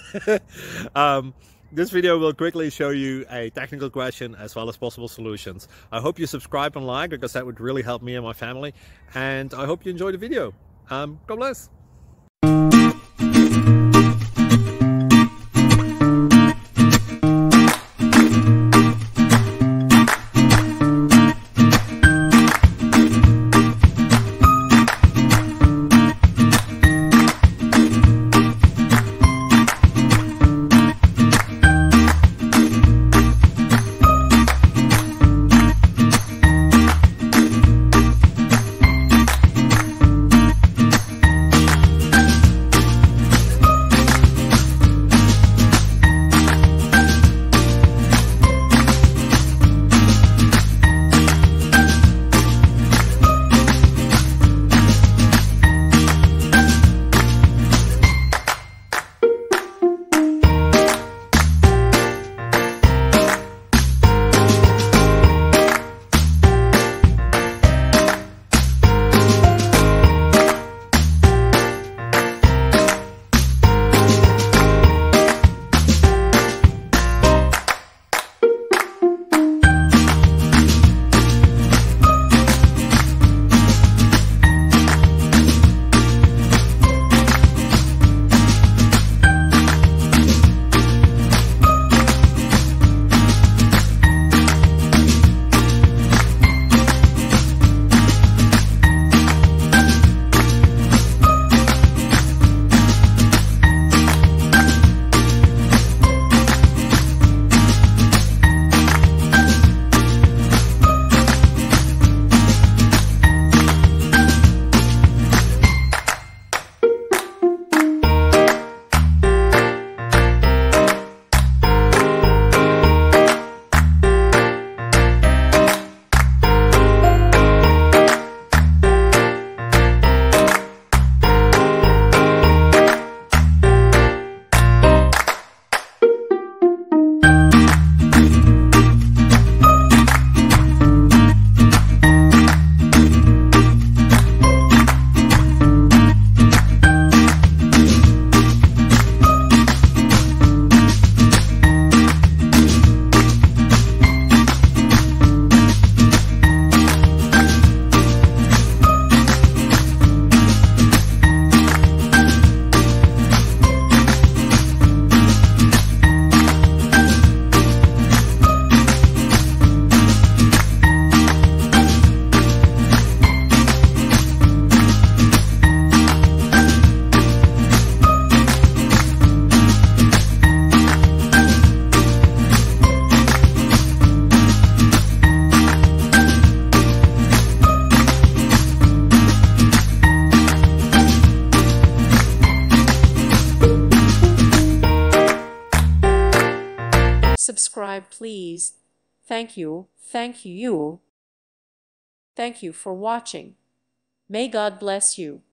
um, this video will quickly show you a technical question as well as possible solutions. I hope you subscribe and like, because that would really help me and my family. And I hope you enjoy the video. God bless. Subscribe, please. Thank you. Thank you. Thank you for watching. May God bless you.